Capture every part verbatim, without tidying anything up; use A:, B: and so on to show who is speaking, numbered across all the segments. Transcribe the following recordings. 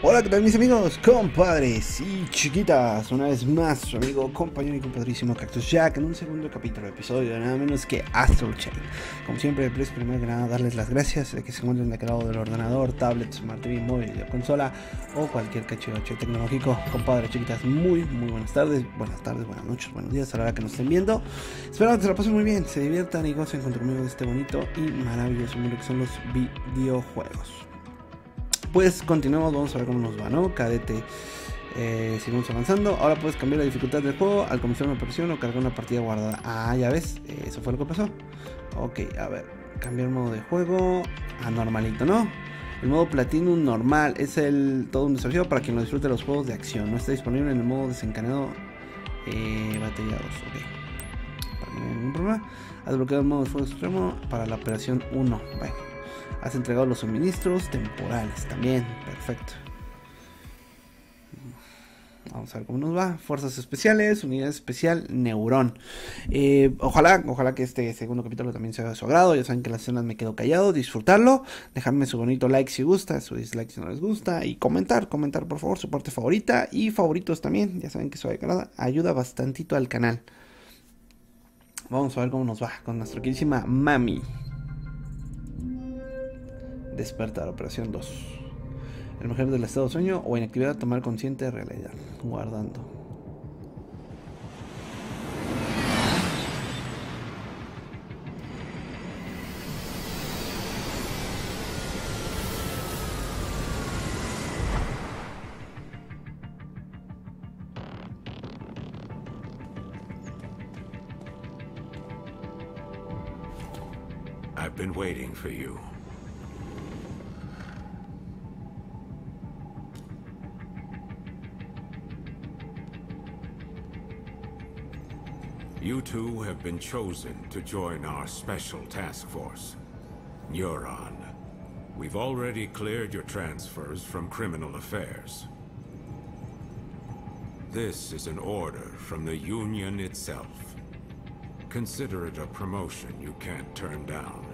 A: Hola, ¿qué tal mis amigos, compadres y chiquitas? Una vez más, su amigo, compañero y compadrísimo Cactus Jack en un segundo capítulo, episodio de nada menos que Astral Chain. Como siempre, pues primero que nada darles las gracias de que se encuentren de aquel lado del ordenador, tablet, smart T V, móvil, consola o cualquier cachivache tecnológico. Compadres, chiquitas, muy, muy buenas tardes, buenas tardes, buenas noches, buenos días a la hora que nos estén viendo. Espero que se la pasen muy bien, se diviertan y gocen junto conmigo de este bonito y maravilloso mundo que son los videojuegos. Pues continuamos, vamos a ver cómo nos va, ¿no? Cadete, eh, seguimos avanzando. Ahora puedes cambiar la dificultad del juego al comenzar una operación o cargar una partida guardada. Ah, ya ves, eh, eso fue lo que pasó. Ok, a ver, cambiar modo de juego a normalito, ¿no? El modo Platinum normal es el todo un desafío para quien lo disfrute de los juegos de acción. No está disponible en el modo desencadenado eh, batellados, ok. Para no hay ningún problema. Has desbloqueado el modo de fuego extremo para la operación uno. Bueno. Has entregado los suministros temporales también, perfecto. Vamos a ver cómo nos va. Fuerzas especiales, unidad especial, Neurón. Eh, ojalá, ojalá que este segundo capítulo también sea de su agrado. Ya saben que las escenas me quedo callado, disfrutarlo. Dejadme su bonito like si gusta, su dislike si no les gusta. Y comentar, comentar por favor su parte favorita y favoritos también. Ya saben que eso ayuda bastantito al canal. Vamos a ver cómo nos va con nuestra queridísima Mami. Despertar, operación dos. El mujer del estado de sueño o inactividad, tomar consciente de realidad. Guardando.
B: I've been waiting for you. You two have been chosen to join our special task force, Neuron. We've already cleared your transfers from criminal affairs. This is an order from the Union itself. Consider it a promotion you can't turn down.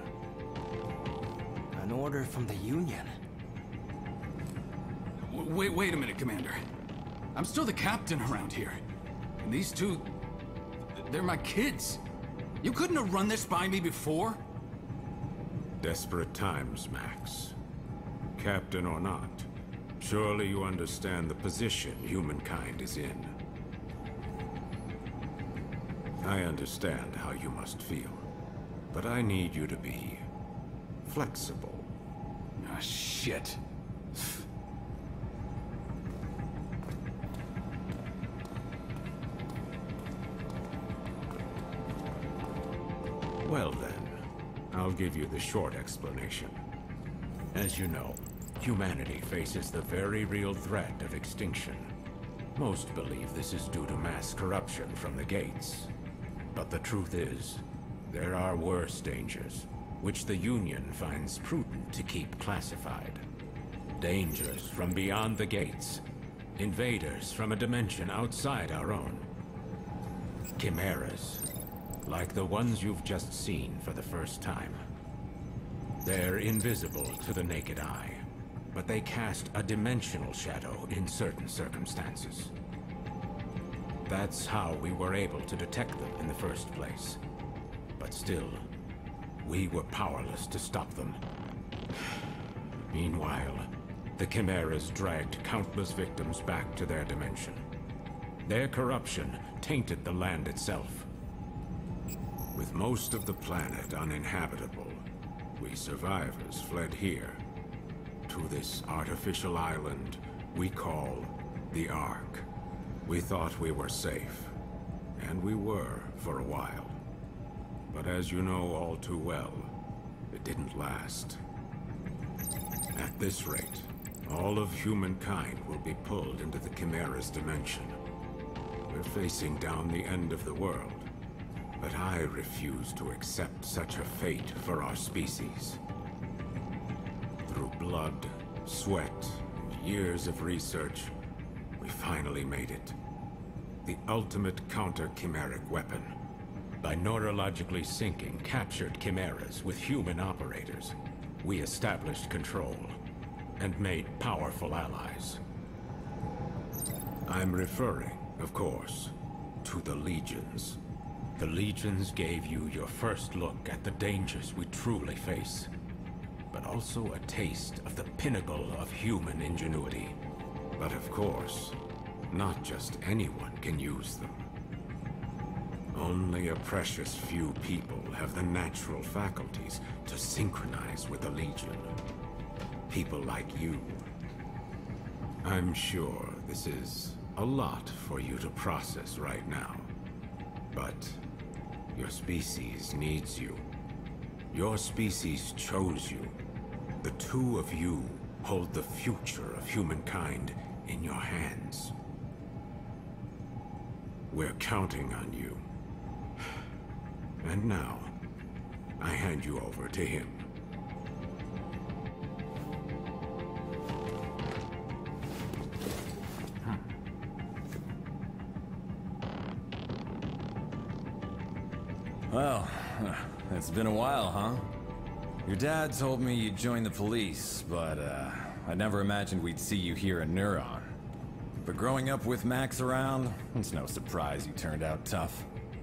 C: An order from the Union?
D: W- wait, wait a minute, Commander. I'm still the captain around here. And these two... they're my kids. You couldn't have run this by me before?
B: Desperate times, Max. Captain or not, surely you understand the position humankind is in. I understand how you must feel, but I need you to be flexible.
D: Ah, shit.
B: Well then, I'll give you the short explanation. As you know, humanity faces the very real threat of extinction. Most believe this is due to mass corruption from the Gates. But the truth is, there are worse dangers, which the Union finds prudent to keep classified. Dangers from beyond the Gates. Invaders from a dimension outside our own. Chimeras. Like the ones you've just seen for the first time. They're invisible to the naked eye, but they cast a dimensional shadow in certain circumstances. That's how we were able to detect them in the first place. But still, we were powerless to stop them. Meanwhile, the Chimeras dragged countless victims back to their dimension. Their corruption tainted the land itself. With most of the planet uninhabitable, we survivors fled here, to this artificial island we call the Ark. We thought we were safe, and we were for a while. But as you know all too well, it didn't last. At this rate, all of humankind will be pulled into the Chimera's dimension. We're facing down the end of the world. But I refuse to accept such a fate for our species. Through blood, sweat, and years of research, we finally made it. The ultimate counter-chimeric weapon. By neurologically syncing captured chimeras with human operators, we established control. and made powerful allies. I'm referring, of course, to the Legions. The Legions gave you your first look at the dangers we truly face, but also a taste of the pinnacle of human ingenuity. But of course, not just anyone can use them. Only a precious few people have the natural faculties to synchronize with the Legion. People like you. I'm sure this is a lot for you to process right now. But your species needs you. Your species chose you. The two of you hold the future of humankind in your hands. We're counting on you. And now, I hand you over to him.
E: Well, it's been a while, huh? Your dad told me you'd join the police, but uh, I never imagined we'd see you here in Neuron. But growing up with Max around, it's no surprise you turned out tough.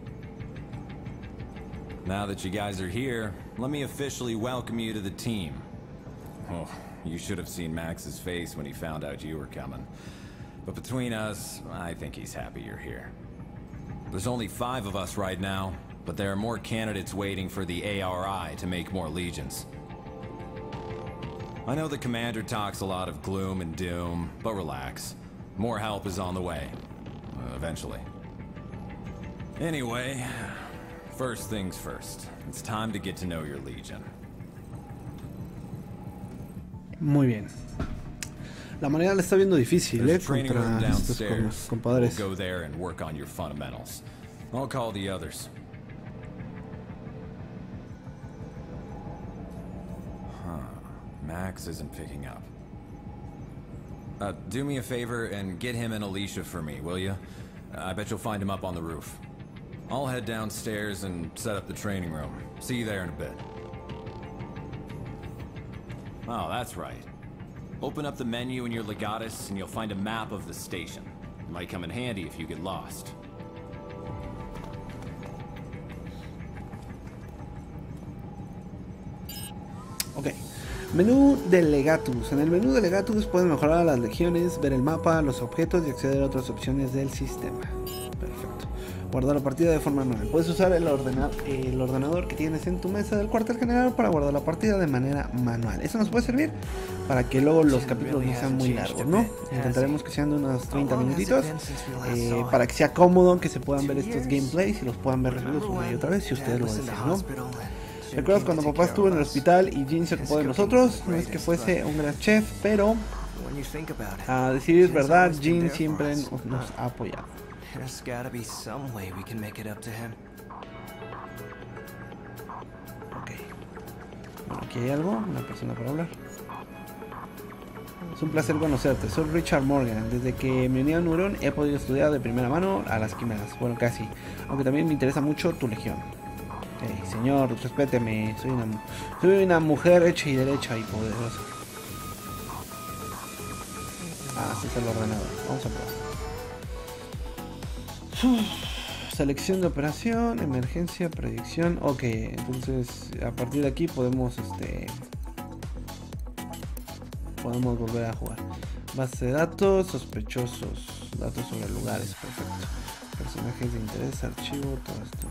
E: Now that you guys are here, let me officially welcome you to the team. Oh, you should have seen Max's face when he found out you were coming. But between us, I think he's happy you're here. There's only five of us right now, but there are more candidates waiting for the A R I to make more Legions. I know the Commander talks a lot of gloom and doom, but relax. More help is on the way. Uh, eventually. Anyway, first things first. It's time to get to know your Legion.
A: Muy bien. La manera la está viendo difícil, eh, contra estos compadres.
E: We'll go there and work on your fundamentals. I'll call the others. Huh. Max isn't picking up. Uh, do me a favor and get him and Alicia for me, will you? I bet you'll find him up on the roof. I'll head downstairs and set up the training room. See you there in a bit. Oh, that's right. Open up the menu in your Legatus and you'll find a map of the station. It might come in handy if you get lost.
A: Ok. Menú de Legatus. En el menú de Legatus puedes mejorar las legiones, ver el mapa, los objetos y acceder a otras opciones del sistema. Perfecto. Guardar la partida de forma manual. Puedes usar el, ordena el ordenador que tienes en tu mesa del cuartel general para guardar la partida de manera manual. Eso nos puede servir para que luego los capítulos no sean muy largos, ¿no? Intentaremos que sean de unos treinta minutitos eh, para que sea cómodo, que se puedan ver estos gameplays y los puedan ver resueltos una y otra vez si ustedes lo desean, ¿no? ¿Recuerdas cuando papá estuvo en el hospital y Jean se ocupó de nosotros? No es que fuese un gran chef, pero a decir verdad, Jean siempre nos, nos ha apoyado. Ok. Bueno, aquí hay algo, una persona para hablar. Es un placer conocerte, soy Richard Morgan. Desde que me uní a Neuron he podido estudiar de primera mano a las quimeras. Bueno, casi. Aunque también me interesa mucho tu legión. Hey, señor, respéteme. Soy una, soy una mujer hecha y derecha y poderosa. Ah, sí es el ordenador. Vamos a probar. Uf, selección de operación, emergencia, predicción. Ok, entonces a partir de aquí podemos este podemos volver a jugar. Base de datos, sospechosos, datos sobre lugares, perfecto. Personajes de interés, archivo, todo esto.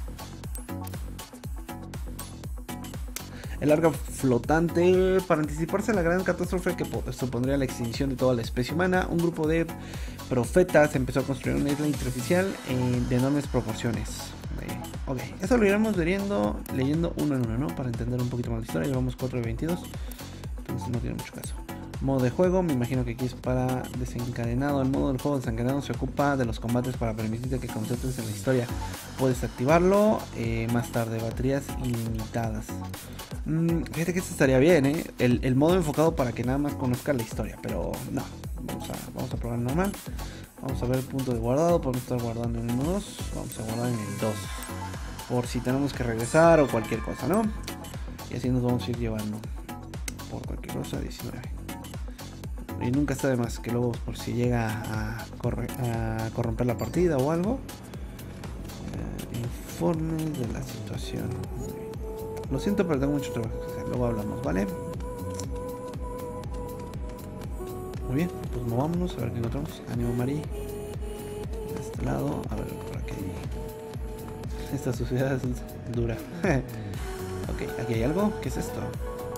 A: El arca flotante. Para anticiparse a la gran catástrofe que supondría la extinción de toda la especie humana, un grupo de profetas empezó a construir una isla intersticial eh, de enormes proporciones. Eh, ok, eso lo iremos leyendo, leyendo uno en uno, ¿no? Para entender un poquito más la historia. Llevamos cuatro de veintidós, entonces no tiene mucho caso. Modo de juego, me imagino que aquí es para desencadenado. El modo del juego desencadenado se ocupa de los combates para permitirte que concentres en la historia. Puedes activarlo eh, más tarde. Baterías ilimitadas. Mm, fíjate que esto estaría bien, ¿eh? El, el modo enfocado para que nada más conozca la historia. Pero no, vamos a, vamos a probar normal. Vamos a ver el punto de guardado. Podemos estar guardando en el uno dos. Vamos a guardar en el dos. Por si tenemos que regresar o cualquier cosa, ¿no? Y así nos vamos a ir llevando. Por cualquier cosa, diecinueve. Y nunca está de más que luego, por si llega a, corre, a corromper la partida o algo. Eh, informes de la situación. Lo siento, pero tengo mucho trabajo que hacer. Luego hablamos, ¿vale? Muy bien, pues movámonos a ver qué encontramos. Ánimo, Mari. De este lado, a ver por aquí. Esta suciedad es dura. Ok, aquí hay algo. ¿Qué es esto?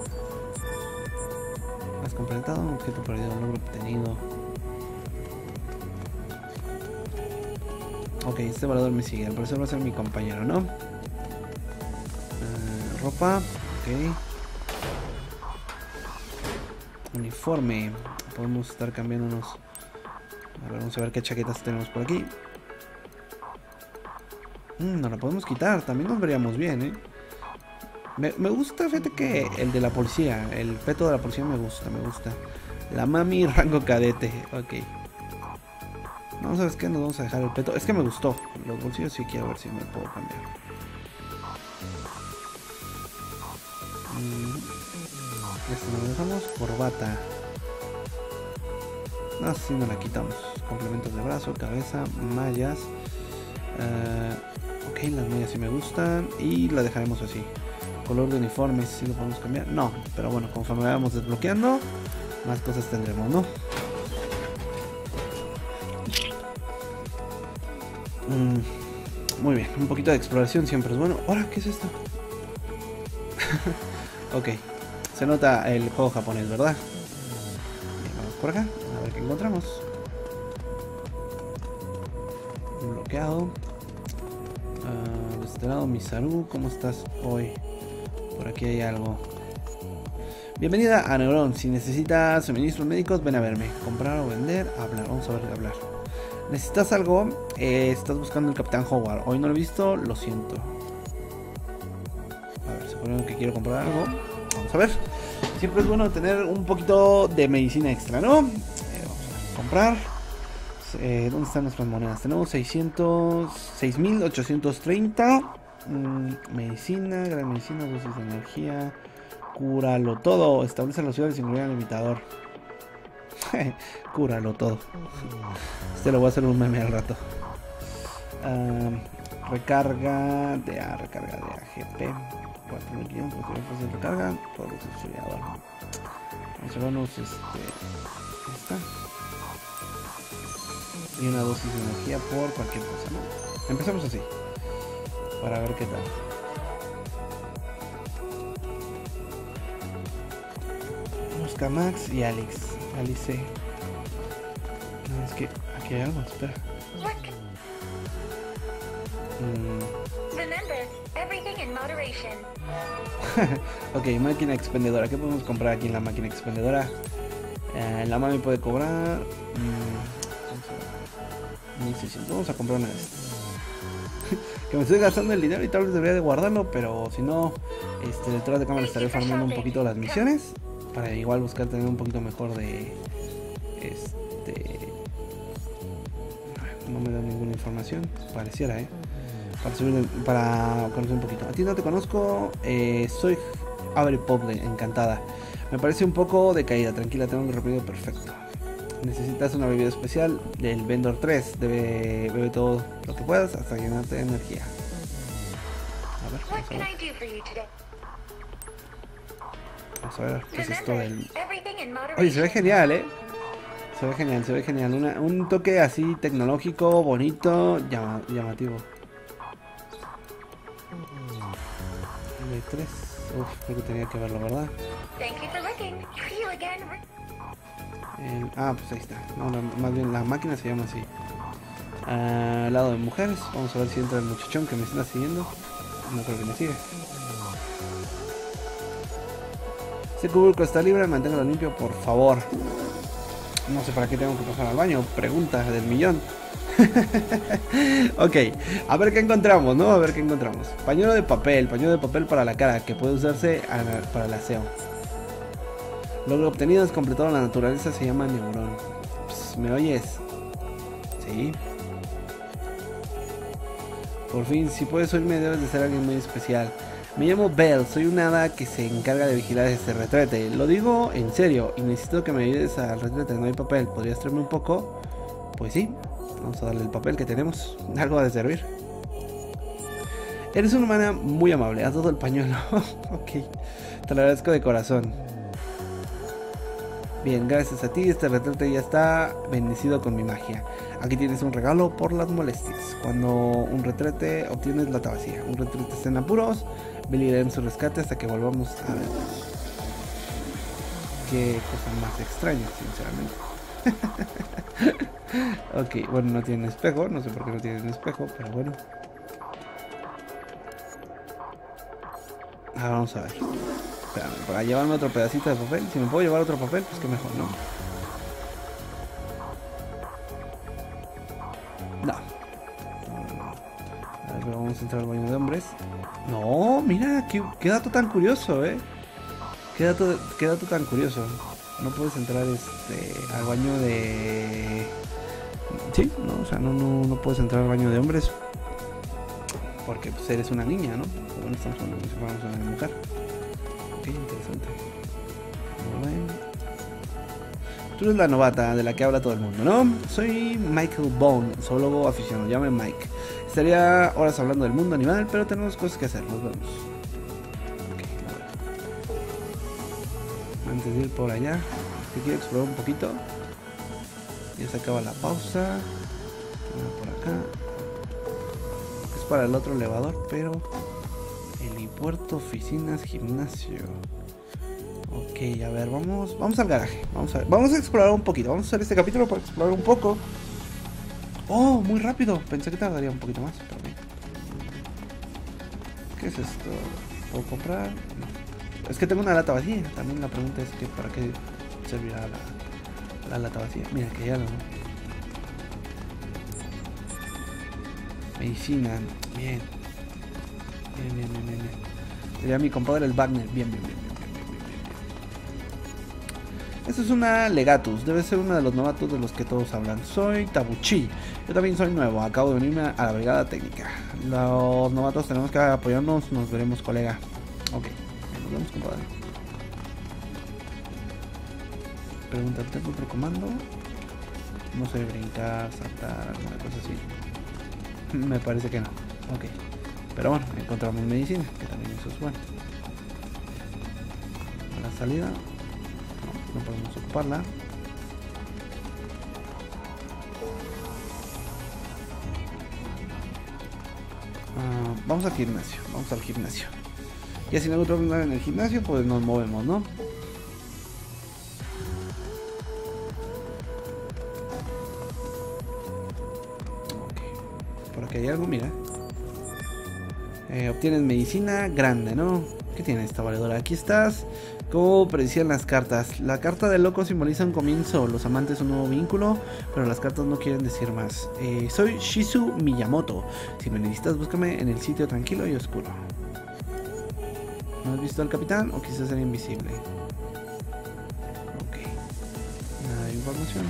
A: Has completado un objeto perdido, un logro obtenido. Ok, este volador me sigue. Al parecer va a ser mi compañero, ¿no? Uh, ropa. Ok. Uniforme. Podemos estar cambiándonos. A ver, vamos a ver qué chaquetas tenemos por aquí. Mm, no la podemos quitar. También nos veríamos bien, ¿eh? Me, me gusta, fíjate que el de la policía. El peto de la policía me gusta, me gusta. La mami rango cadete. Ok. No, ¿sabes qué? Nos vamos a dejar el peto. Es que me gustó. Los bolsillos sí quiero ver si me puedo cambiar. Mm. Este nos dejamos. Corbata. No, si no la quitamos. Complementos de brazo, cabeza, mallas. Uh, ok, las mallas sí me gustan. Y la dejaremos así. Color de uniforme, si lo podemos cambiar. No, pero bueno, conforme vayamos desbloqueando, más cosas tendremos, ¿no? Mm, muy bien, un poquito de exploración siempre es bueno. Ahora, ¿qué es esto? Ok, se nota el juego japonés, ¿verdad? Bien, vamos por acá, a ver qué encontramos. Bloqueado. Uh, de este lado, Misaru, ¿cómo estás hoy? Por aquí hay algo. Bienvenida a Neuron. Si necesitas suministros médicos, ven a verme. Comprar o vender, hablar. Vamos a ver, hablar. ¿Necesitas algo? Eh, estás buscando el Capitán Howard. Hoy no lo he visto, lo siento. A ver, suponiendo que quiero comprar algo. Vamos a ver. Siempre es bueno tener un poquito de medicina extra, ¿no? Eh, vamos a comprar. Eh, ¿Dónde están nuestras monedas? Tenemos seiscientos, seis mil ochocientos treinta. Mm, medicina, gran medicina, dosis de energía. Cúralo todo. Establece la ciudad sin incluir el limitador. Cúralo todo. Este lo voy a hacer un meme al rato. Um, recarga de A, recarga de A G P. cuatro mil quinientos de recarga. Todo el desarrollador. Vamos a llevarnos este. Esta. Y una dosis de energía por cualquier cosa, ¿no? Empezamos así. Para ver qué tal. Busca Max y Alex. Alice. No, es que aquí hay algo, espera. Mm.
F: Remember, everything in moderation.
A: Ok, máquina expendedora. ¿Qué podemos comprar aquí en la máquina expendedora? Eh, la mami puede cobrar. Mm, mil seiscientos. Vamos a comprar una de estas. Que me estoy gastando el dinero y tal vez debería de guardarlo, pero si no, este, detrás de cámara estaré farmando un poquito las misiones para igual buscar tener un poquito mejor de este. No me da ninguna información, pareciera, eh. Para, subir, para conocer un poquito. A ti no te conozco, eh, soy Avery Poble, encantada. Me parece un poco decaída, tranquila, tengo un recorrido perfecto. Necesitas una bebida especial del Vendor tres. Debe, bebe todo lo que puedas hasta llenarte de energía. A ver, vamos a ver. Vamos a ver qué es esto del... Oye, se ve genial, eh. Se ve genial, se ve genial. Una, un toque así tecnológico, bonito, llama, llamativo. M tres. Uf, creo que tenía que verlo, ¿verdad? El, ah, pues ahí está. No, la, más bien la máquina se llama así. Uh, al lado de mujeres. Vamos a ver si entra el muchachón que me está siguiendo. No creo que me sigue. Ese cubículo está libre, manténgalo limpio, por favor. No sé para qué tengo que pasar al baño. Pregunta del millón. Ok, a ver qué encontramos, ¿no? A ver qué encontramos. Pañuelo de papel, pañuelo de papel para la cara, que puede usarse para el aseo. Logro obtenido es completado la naturaleza, se llama Neurón. Psst, ¿me oyes? Sí. Por fin, si puedes oírme debes de ser alguien muy especial. Me llamo Belle, soy una hada que se encarga de vigilar este retrete. Lo digo en serio y necesito que me ayudes al retrete, no hay papel. ¿Podrías traerme un poco? Pues sí, vamos a darle el papel que tenemos. Algo ha de servir. Eres una humana muy amable, has dado el pañuelo. Ok, te lo agradezco de corazón. Bien, gracias a ti este retrete ya está bendecido con mi magia. Aquí tienes un regalo por las molestias. Cuando un retrete obtienes la vacía. Un retrete está en apuros. Billy irá en su rescate hasta que volvamos a ver. Qué cosa más extraña, sinceramente. Ok, bueno, no tiene espejo. No sé por qué no tiene espejo, pero bueno. Ah, vamos a ver. Espérame, para llevarme otro pedacito de papel. Si me puedo llevar otro papel, pues que mejor, ¿no? No. A ver, vamos a entrar al baño de hombres. No, mira, qué, qué dato tan curioso, ¿eh? Qué dato, qué dato tan curioso. No puedes entrar este al baño de... Sí, no, o sea, no, no, no puedes entrar al baño de hombres. Porque pues eres una niña, ¿no? Bueno, estamos hablando de vamos a una mujer. Ok, interesante. Bueno. Tú eres la novata de la que habla todo el mundo, ¿no? Soy Michael Bone, zoólogo aficionado, llame Mike. Estaría horas hablando del mundo animal, pero tenemos cosas que hacer, nos vemos. Ok, antes de ir por allá, que quiero explorar un poquito. Ya se acaba la pausa. Por acá. Es para el otro elevador, pero... helipuerto, oficinas, gimnasio. Ok, a ver, vamos, vamos al garaje. Vamos a, vamos a explorar un poquito. Vamos a hacer este capítulo para explorar un poco. Oh, muy rápido. Pensé que tardaría un poquito más, pero bien. ¿Qué es esto? ¿Puedo comprar? No. Es que tengo una lata vacía. También la pregunta es que para qué servirá la, la lata vacía. Mira, que ya no. Medicina. Bien. Bien, bien, bien, bien. Sería mi compadre el Wagner. Bien, bien, bien, bien, bien, bien, bien, bien. Esto es una Legatus. Debe ser uno de los novatos de los que todos hablan. Soy Tabuchi. Yo también soy nuevo. Acabo de venirme a la brigada técnica. Los novatos tenemos que apoyarnos. Nos veremos, colega. Ok. Nos vemos, compadre. Pregunta, ¿tengo otro comando? No sé, brincar, saltar, alguna cosa así. Me parece que no. Ok. Pero bueno, encontramos medicina, que también eso es bueno. A la salida, no, no podemos ocuparla. Uh, vamos al gimnasio, vamos al gimnasio. Y así no hay otro lugar en el gimnasio, pues nos movemos, ¿no? Ok. Por aquí hay algo, mira. Eh, obtienes medicina grande, ¿no? ¿Qué tiene esta valedora? Aquí estás. Como predecían las cartas. La carta del loco simboliza un comienzo. Los amantes un nuevo vínculo. Pero las cartas no quieren decir más. Eh, soy Shizu Miyamoto. Si me necesitas, búscame en el sitio tranquilo y oscuro. ¿No has visto al capitán? ¿O quizás era invisible? Ok. Nada de información.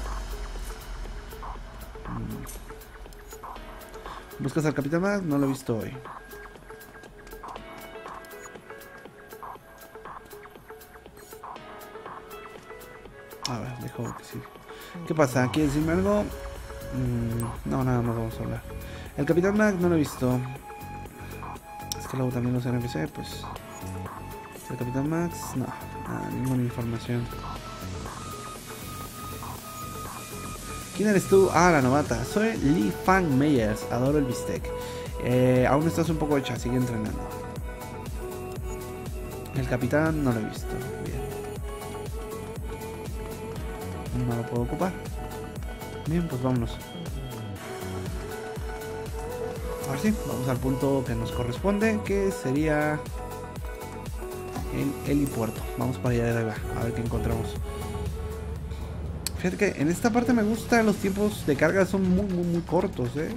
A: ¿Buscas al capitán más? No lo he visto hoy. A ver, dejo que sí. ¿Qué pasa? ¿Quieres decirme algo? Mm, no, nada más vamos a hablar. El Capitán Mac no lo he visto. Es que luego también los N P C, pues... El Capitán Max, no, nada, ninguna información. ¿Quién eres tú? Ah, la novata. Soy Lee Fang Meyers, adoro el bistec. Eh, aún estás un poco hecha, sigue entrenando. El capitán no lo he visto. Bien. No lo puedo ocupar. Bien, pues vámonos. Ahora sí, vamos al punto que nos corresponde, que sería el helipuerto. Vamos para allá de arriba, a ver qué encontramos. Fíjate que en esta parte me gusta, los tiempos de carga son muy, muy, muy cortos, ¿eh?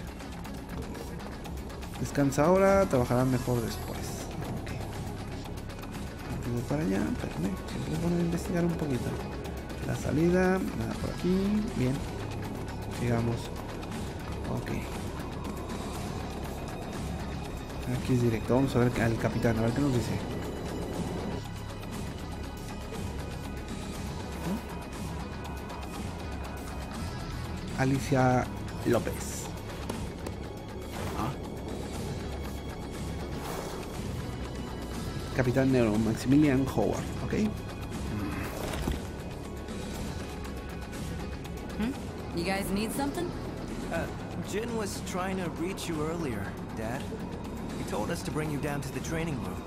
A: Descansa ahora, trabajarán mejor después. Ok. Antes de para allá, espérame, siempre es bueno investigar un poquito. La salida, nada por aquí, bien. Sigamos. Ok. Aquí es directo. Vamos a ver al capitán, a ver qué nos dice. Alicia López. Ah. Capitán Nero, Maximilian Howard, ¿ok?
G: Hmm? You guys need something?
C: Uh, Jin was trying to reach you earlier, Dad. He told us to bring you down to the training room.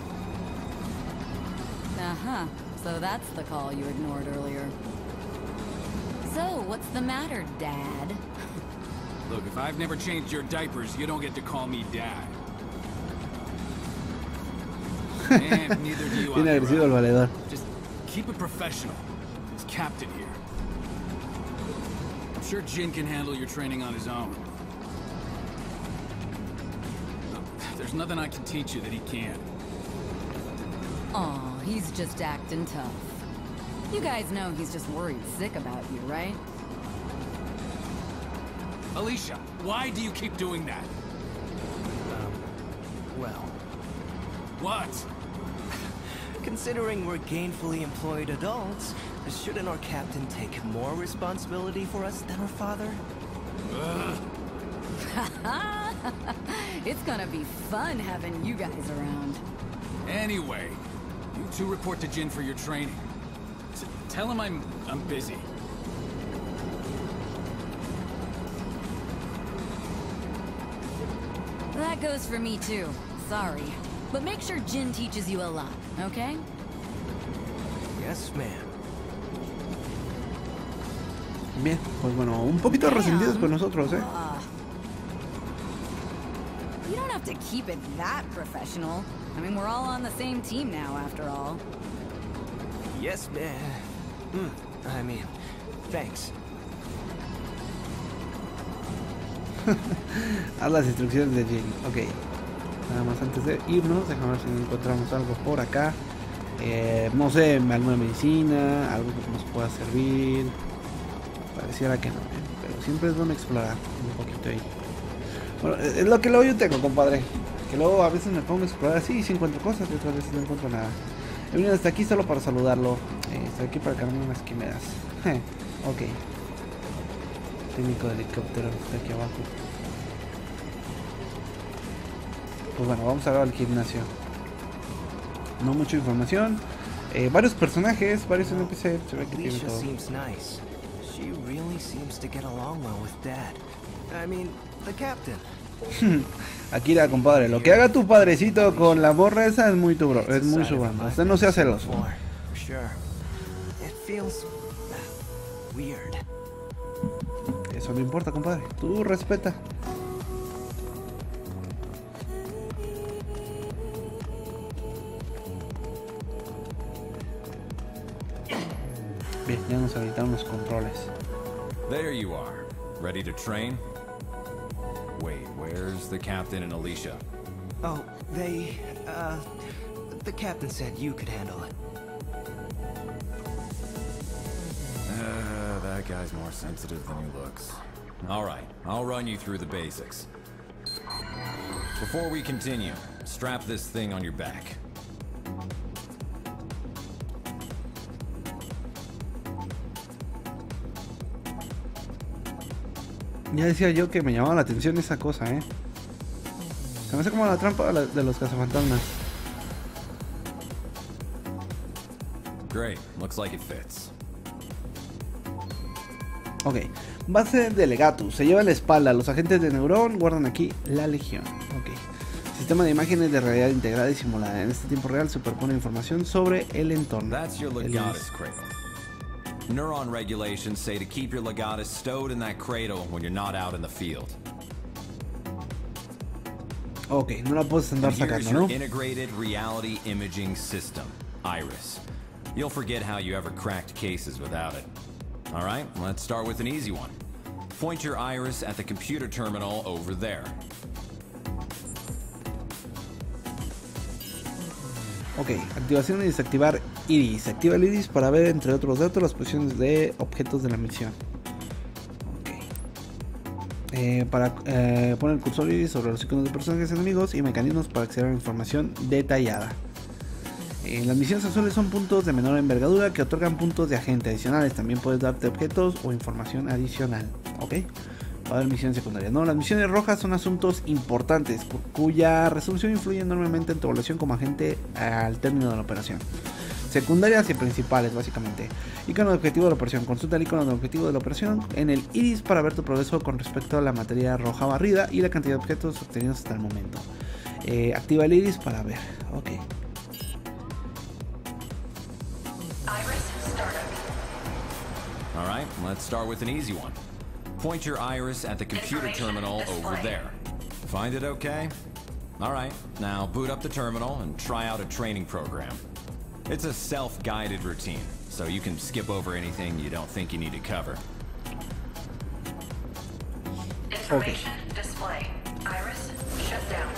G: Uh-huh. So that's the call you ignored earlier. So, what's the matter, Dad?
D: Look, if I've never changed your diapers, you don't get to call me Dad. And neither do you.
A: Bien agresivo el valedor.
D: Just keep it professional. It's Captain here. I'm sure Jin can handle your training on his own. Look, there's nothing I can teach you that he can't.
G: Aw, he's just acting tough. You guys know he's just worried sick about you, right?
D: Alicia, why do you keep doing that?
C: Um, well,
D: What?
C: considering we're gainfully employed adults, shouldn't our captain take more responsibility for us than our father?
G: It's gonna be fun having you guys around.
D: Anyway, you two report to Jin for your training. T tell him I'm I'm busy.
G: That goes for me too. Sorry. But make sure Jin teaches you a lot, okay?
C: Yes, ma'am.
A: Bien, pues bueno, un poquito resentidos con nosotros, eh.
G: Uh, you don't have to keep it that professional. I mean, we're all on the same team now, after all.
C: Yes, ma'am. Mm, I mean, thanks.
A: Haz las instrucciones de Jin. Ok. Nada más antes de irnos, déjame ver si encontramos algo por acá. Eh, no sé, alguna medicina, algo que nos pueda servir. Pareciera que no, ¿eh? Pero siempre es bueno explorar un poquito ahí. Bueno, es lo que luego yo tengo, compadre. Que luego a veces me pongo a explorar así y sí encuentro cosas y otras veces no encuentro nada. He venido hasta aquí solo para saludarlo. Eh, estoy aquí para cargarme unas quimeras. Ok. Técnico de helicóptero está aquí abajo. Pues bueno, vamos a ver al gimnasio. No mucha información. Eh, varios personajes, varios N P C. Se ve que tiene
C: Alicia
A: todo.
C: seems nice. She really seems to get along well with Dad. I mean, the captain.
A: Akira, compadre, lo que haga tu padrecito con la morra esa es muy tu bro, es muy su banda. Usted no sea celoso.
C: Sure. It feels uh, weird.
A: Eso no importa, compadre. Tú respeta. Bien, ya nos habilitaron los controles.
E: There you are. Ready to train? Wait, where's the captain and Alicia?
C: Oh, they, uh, the captain said you could handle it.
E: Uh, that guy's more sensitive than he looks. Alright, I'll run you through the basics. Before we continue, strap this thing on your back.
A: Ya decía yo que me llamaba la atención esa cosa, eh. Se me hace como la trampa de los cazafantasmas.
E: Great, looks like it fits.
A: Ok, base de Legatus, se lleva a la espalda. Los agentes de Neuron guardan aquí la legión. Ok, sistema de imágenes de realidad integrada y simulada. En este tiempo real superpone información sobre el entorno.
E: That's your
A: El-
E: Legatus cradle. Neuron regulations say to keep your Legatus stowed in that cradle when you're not out in the field.
A: Ok, no la puedes andar
E: And here's
A: sacando,
E: your
A: ¿no?
E: integrated reality imaging system, IRIS. You'll forget how you ever cracked cases without it. All right, let's start with an easy one. Point your IRIS at the computer terminal over there.
A: Ok, activación y desactivar iris. Activa el iris para ver, entre otros datos, las posiciones de objetos de la misión. Ok. eh, para eh, poner el cursor iris sobre los iconos de personajes enemigos y mecanismos para acceder a información detallada. Eh, las misiones azules son puntos de menor envergadura que otorgan puntos de agente adicionales. También puedes darte objetos o información adicional. Ok. Va a haber misiones secundarias. No, las misiones rojas son asuntos importantes cu cuya resolución influye enormemente en tu evaluación como agente al término de la operación. Secundarias y principales, básicamente. Icono de objetivo de la operación. Consulta el icono de objetivo de la operación en el iris para ver tu progreso con respecto a la materia roja barrida y la cantidad de objetos obtenidos hasta el momento. Eh, activa el iris para ver. Ok.
E: Alright, let's start with an easy one. Point your iris at the computer terminal over there. Find it okay? Alright, now boot up the terminal and try out a training program. It's a self-guided routine, so you can skip over anything you don't think you need to cover.
F: Information display. Iris shut down.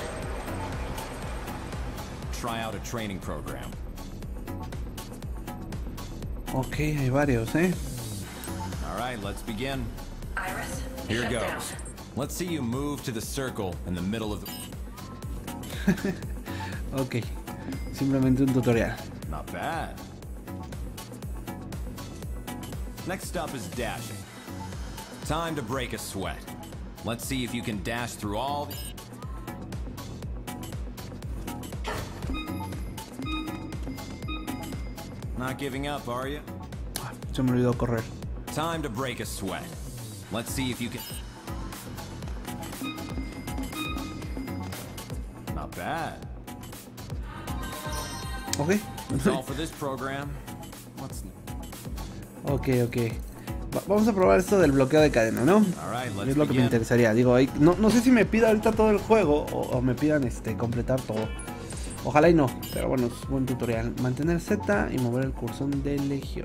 E: Try out a training program.
A: Ok, hay varios, eh.
E: Alright, let's begin.
F: Iris
E: Here
F: shut
E: goes.
F: down.
E: Let's see you move to the circle in the middle of the...
A: Ok, simplemente un tutorial.
E: Not bad. Next up is dashing. Time to break a sweat. Let's see if you can dash through all the... Not giving up, are you?
A: Se me olvidó correr.
E: Time to break a sweat. Let's see if you can... Not bad.
A: Ok.
E: That's all for this program. What's...
A: Ok, ok. Va vamos a probar esto del bloqueo de cadena, ¿no?
E: Alright, let's
A: Es lo que me
E: begin.
A: interesaría. Digo, ahí, no, no sé si me pida ahorita todo el juego o, o me pidan este completar todo. Ojalá y no, pero bueno, es buen tutorial. Mantener Z y mover el cursor de legión.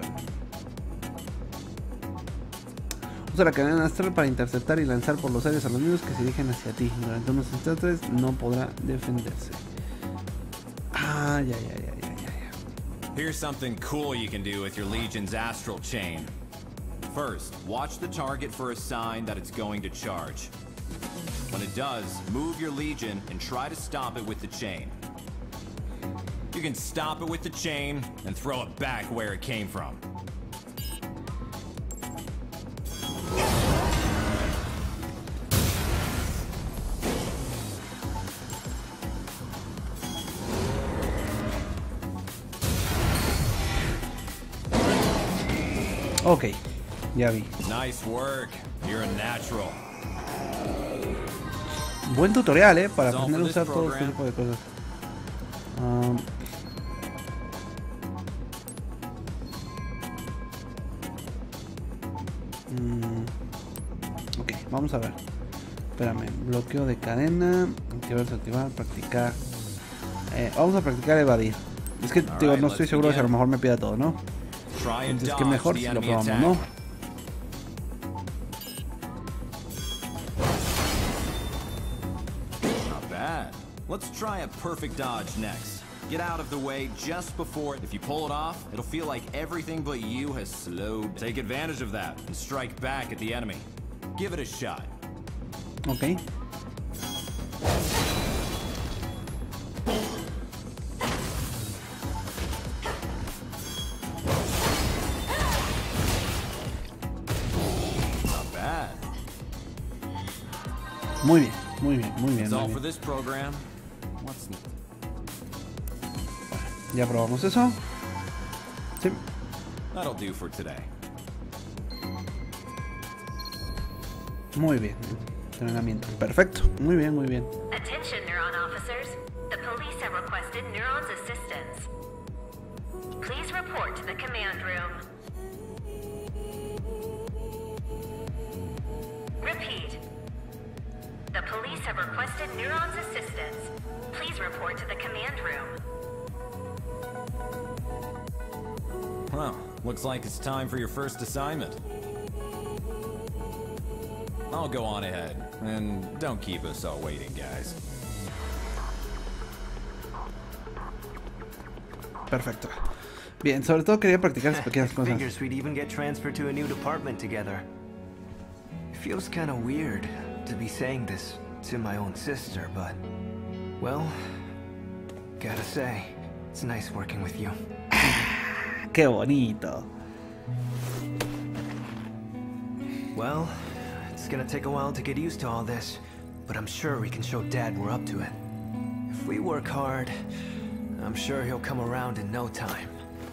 A: Usa la cadena astral para interceptar y lanzar por los aires a los enemigos que se dirigen hacia ti. Durante unos instantes no podrá defenderse. Ah, ya, ya, ya, ya, ya, ya.
E: Here's something cool you can do with your Legion's astral chain. First, watch the target for a sign that it's going to charge. When it does, move your Legion and try to stop it with the chain. You can stop it with the chain and throw it back where it came from.
A: Ok, ya vi.
E: Nice work. You're a natural.
A: Buen tutorial, eh, para
E: That's all
A: aprender a
E: for
A: usar
E: this
A: todo este
E: program.
A: tipo de cosas. Um, mm, ok, vamos a ver. Espérame, bloqueo de cadena, activar, desactivar, practicar. Eh, vamos a practicar evadir. Es que digo,
E: Alright,
A: no estoy
E: let's
A: seguro de si a lo
E: begin.
A: mejor me pida todo, ¿no?
E: Try and
A: Entonces, qué
E: dodge
A: mejor
E: the
A: si lo
E: enemy
A: probamos,
E: attack.
A: ¿no?
E: Not bad. Let's try a perfect dodge next. Get out of the way just before. If you pull it off, it'll feel like everything but you has slowed. Take advantage of that and strike back at the enemy. Give it a shot.
A: Ok.
E: Not bad.
A: Muy bien, muy bien, muy bien.
E: That's
A: Muy
E: all
A: bien.
E: for this program. What's
A: Ya probamos eso. Sí.
E: That'll do for today.
A: Muy bien. Entrenamiento. Perfecto. Muy bien, muy bien.
F: Attention, Neuron officers. The police have requested Neuron's assistance. Please report to the command room. Repeat. The police have requested Neuron's assistance. Please report to the command room.
E: Well, looks like it's time for your first assignment. I'll go on ahead, and don't keep us all waiting, guys.
A: Perfecto. Bien, sobre todo quería practicar esas pequeñas cosas.
C: Figures we'd even get transferred to a new department together. It feels kind of weird, to be saying this to my own sister, but... Well... Gotta say, it's nice working with you.
A: Qué bonito.
C: Well, it's gonna take a while to get used to all this, but I'm sure we can show Dad we're up to it. If we work hard, I'm sure he'll come around in no time.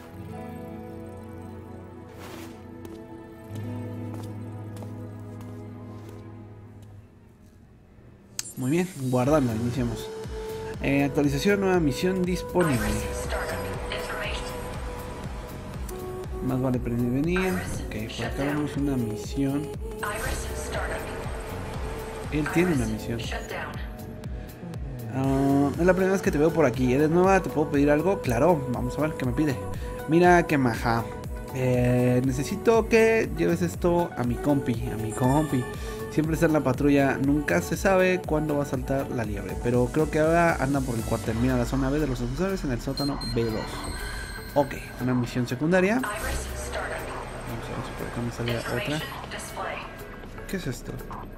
A: Muy bien, guardando, iniciamos. Eh, actualización, nueva misión disponible. Más vale prevenir. Ok, por acá tenemos una misión. Él tiene una misión. Uh, es la primera vez que te veo por aquí. ¿Eres nueva? ¿Te puedo pedir algo? Claro, vamos a ver qué me pide. Mira que maja. Eh, necesito que lleves esto a mi compi. A mi compi. Siempre está en la patrulla. Nunca se sabe cuándo va a saltar la liebre. Pero creo que ahora anda por el cuartel. Mira la zona B de los ascensores en el sótano B dos. Ok, una misión secundaria. Vamos a ver si por acá me sale otra. ¿Qué es esto?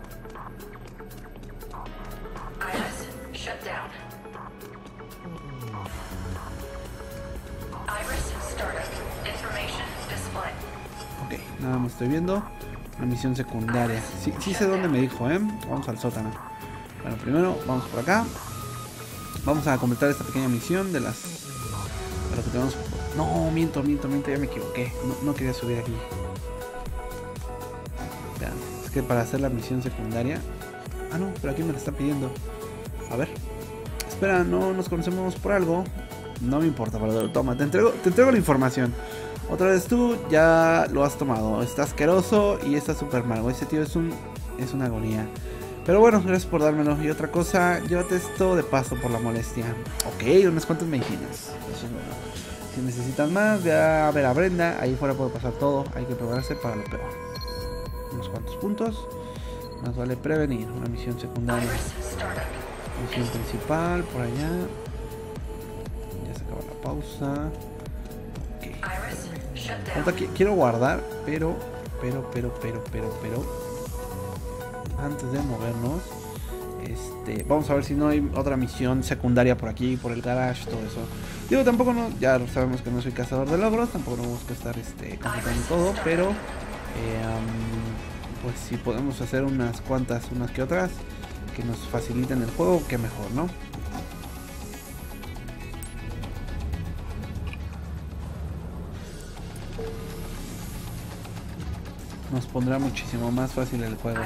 A: Ok, nada más estoy viendo. Una misión secundaria. Sí, sí sé dónde me dijo, ¿eh? Vamos al sótano. Bueno, primero vamos por acá. Vamos a completar esta pequeña misión de las... De lo que tenemos... No, miento, miento, miento, ya me equivoqué. No, no quería subir aquí. Vean, es que para hacer la misión secundaria... Ah, no, pero aquí me la está pidiendo. A ver. Espera, no nos conocemos por algo. No me importa, pero toma, te entrego, te entrego la información. Otra vez tú ya lo has tomado. Está asqueroso y está súper malo. Ese tío es un es una agonía. Pero bueno, gracias por dármelo. Y otra cosa, llévate esto de paso por la molestia. Ok, unas cuantas medicinas. Eso es bueno. Si necesitan más, ve a ver a Brenda. Ahí fuera puede pasar todo. Hay que prepararse para lo peor. Unos cuantos puntos. Más vale prevenir. Una misión secundaria. Misión principal por allá. Ya se acaba la pausa. Ok. Quiero guardar, pero, pero, pero, pero, pero, pero. Antes de movernos, este, vamos a ver si no hay otra misión secundaria por aquí, por el garage, todo eso. Digo, tampoco no, ya sabemos que no soy cazador de logros, tampoco no busco estar este, completando todo, pero eh, um, pues si podemos hacer unas cuantas, unas que otras, que nos faciliten el juego, que mejor, ¿no? Nos pondrá muchísimo más fácil el juego.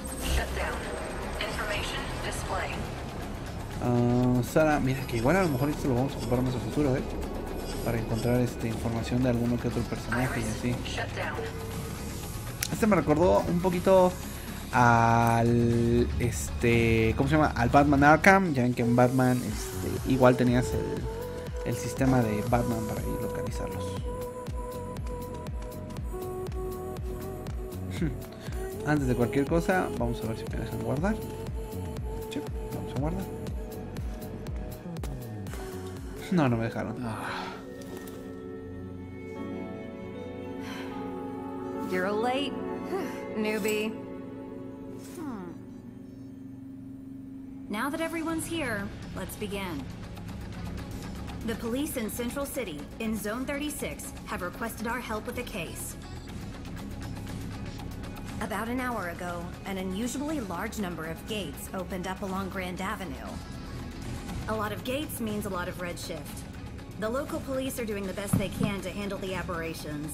A: Uh, Sara, mira que igual a lo mejor esto lo vamos a ocupar más a futuro, ¿eh? Para encontrar este, información de alguno que otro personaje y así. Este me recordó un poquito al este, ¿cómo se llama? Al Batman Arkham. Ya ven que en Batman este, igual tenías el, el sistema de Batman para ir localizarlos. Antes de cualquier cosa, vamos a ver si me dejan guardar. Sí, vamos a guardar. No, no me dejaron.
H: You're late, newbie.
G: Hmm. Now that everyone's here, let's begin.
H: The police in Central City, in Zone thirty-six, have requested our help with a case. About an hour ago, an unusually large number of gates opened up along Grand Avenue. A lot of gates means a lot of redshift. The local police are doing the best they can to handle the aberrations.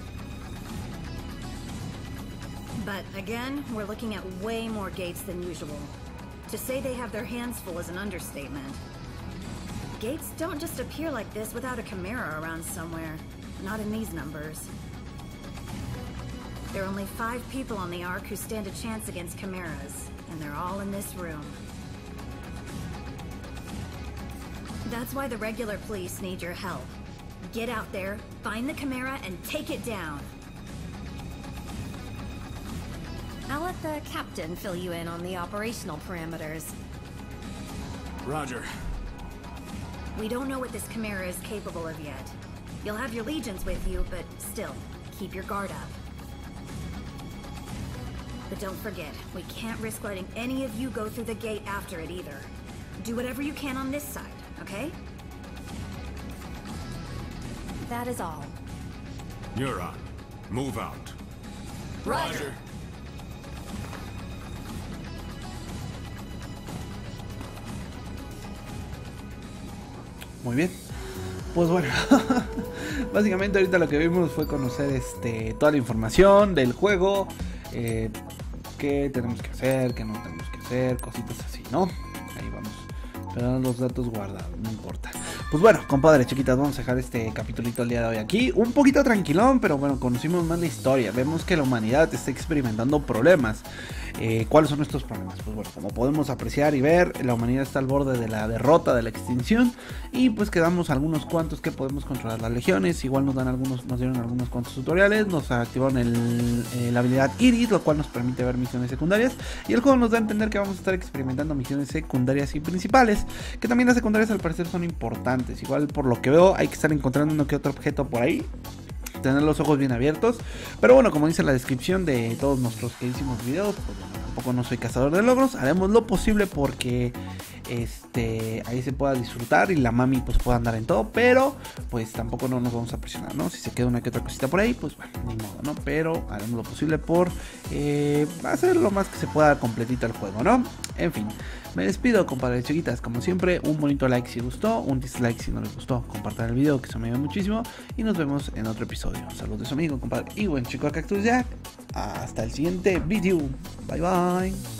H: But again, we're looking at way more gates than usual. To say they have their hands full is an understatement. Gates don't just appear like this without a Chimera around somewhere. Not in these numbers. There are only five people on the Ark who stand a chance against Chimeras, and they're all in this room. That's why the regular police need your help. Get out there, find the Chimera, and take it down. I'll let the captain fill you in on the operational parameters.
D: Roger.
H: We don't know what this Chimera is capable of yet. You'll have your legions with you, but still, keep your guard up. But don't forget, we can't risk letting any of you go through the gate after it either. Do whatever you can on this side, okay?
G: That is all.
B: Neuron, move out.
D: Roger.
A: Muy bien. Pues bueno, básicamente ahorita lo que vimos fue conocer este toda la información del juego, eh, qué tenemos que hacer, qué no tenemos que hacer, cositas así, ¿no? Ahí vamos, pero los datos guardados, no importa. Pues bueno, compadres, chiquitas, vamos a dejar este capitulito el día de hoy aquí. Un poquito tranquilón, pero bueno, conocimos más la historia. Vemos que la humanidad está experimentando problemas. Eh, ¿Cuáles son estos problemas? Pues bueno, como podemos apreciar y ver, la humanidad está al borde de la derrota, de la extinción. Y pues quedamos algunos cuantos que podemos controlar las legiones. Igual nos dan algunos, nos dieron algunos cuantos tutoriales. Nos activaron el, eh, la habilidad Iris, lo cual nos permite ver misiones secundarias. Y el juego nos da a entender que vamos a estar experimentando misiones secundarias y principales. Que también las secundarias al parecer son importantes. Igual por lo que veo hay que estar encontrando uno que otro objeto por ahí. Tener los ojos bien abiertos. Pero bueno, como dice la descripción de todos nuestros que hicimos videos, pues bueno, tampoco no soy cazador de logros. Haremos lo posible porque este ahí se pueda disfrutar y la mami pues pueda andar en todo. Pero pues tampoco no nos vamos a presionar, ¿no? Si se queda una que otra cosita por ahí, pues bueno, ni modo, ¿no? Pero haremos lo posible por eh, hacer lo más que se pueda completito el juego, ¿no? En fin, me despido, compadres chiquitas. Como siempre, un bonito like si gustó, un dislike si no les gustó. Compartan el video, que eso me ayuda muchísimo. Y nos vemos en otro episodio. Saludos de su amigo, compadre y buen chico Cactus Jack. Hasta el siguiente video. Bye bye.